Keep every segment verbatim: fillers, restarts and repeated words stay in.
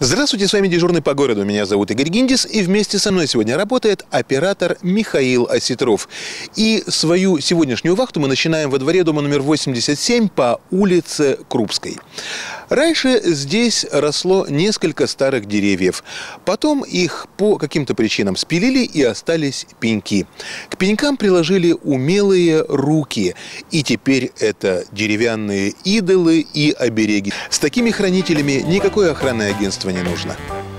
Здравствуйте, с вами дежурный по городу. Меня зовут Игорь Гиндис, и вместе со мной сегодня работает оператор Михаил Осетров. И свою сегодняшнюю вахту мы начинаем во дворе дома номер восемьдесят семь по улице Крупской. Раньше здесь росло несколько старых деревьев. Потом их по каким-то причинам спилили, и остались пеньки. К пенькам приложили умелые руки. И теперь это деревянные идолы и обереги. С такими хранителями никакое охранное агентство не нужно.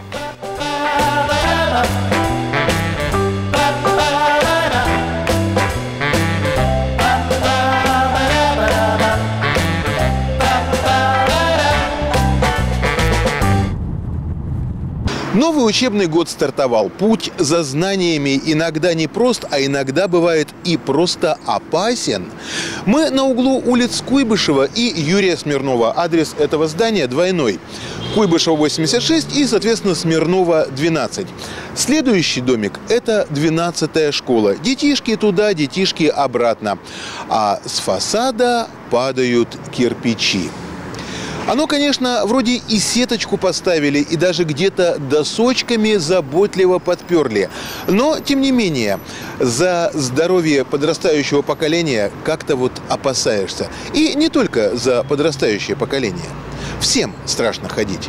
Новый учебный год стартовал. Путь за знаниями иногда не прост, а иногда бывает и просто опасен. Мы на углу улиц Куйбышева и Юрия Смирнова. Адрес этого здания двойной. Куйбышева восемьдесят шесть и, соответственно, Смирнова двенадцать. Следующий домик – это двенадцатая школа. Детишки туда, детишки обратно. А с фасада падают кирпичи. Оно, конечно, вроде и сеточку поставили, и даже где-то досочками заботливо подперли. Но, тем не менее, за здоровье подрастающего поколения как-то вот опасаешься. И не только за подрастающее поколение. Всем страшно ходить.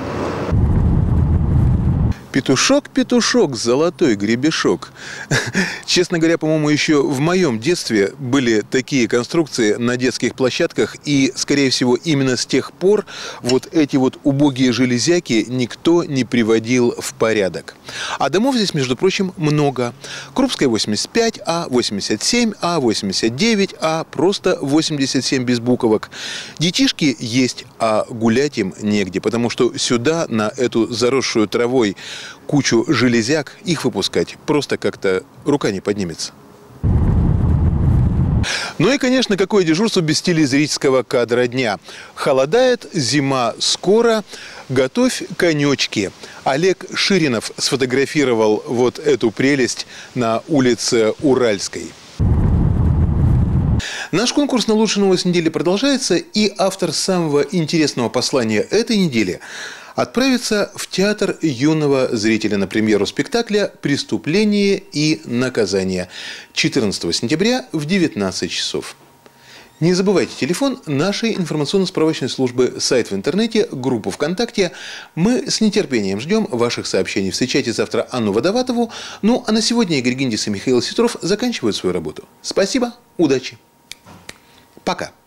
Петушок, петушок, золотой гребешок. Честно говоря, по-моему, еще в моем детстве были такие конструкции на детских площадках. И, скорее всего, именно с тех пор вот эти вот убогие железяки никто не приводил в порядок. А домов здесь, между прочим, много. Крупская восемьдесят пять А, восемьдесят семь А, восемьдесят девять А, просто восемьдесят семь без буквок. Детишки есть, а гулять им негде, потому что сюда, на эту заросшую травой кучу железяк, их выпускать просто как-то рука не поднимется. Ну и, конечно, какое дежурство без телезрительского кадра дня. Холодает, зима скоро, готовь конечки. Олег Ширинов сфотографировал вот эту прелесть на улице Уральской. Наш конкурс на лучшую новость недели продолжается, и автор самого интересного послания этой недели отправится в театр юного зрителя на премьеру спектакля «Преступление и наказание» четырнадцатого сентября в девятнадцать часов. Не забывайте телефон нашей информационно-справочной службы, сайт в интернете, группу ВКонтакте. Мы с нетерпением ждем ваших сообщений. Встречайте завтра Анну Водоватову. Ну а на сегодня Игорь Гиндис и Михаил Осетров заканчивают свою работу. Спасибо, удачи, пока.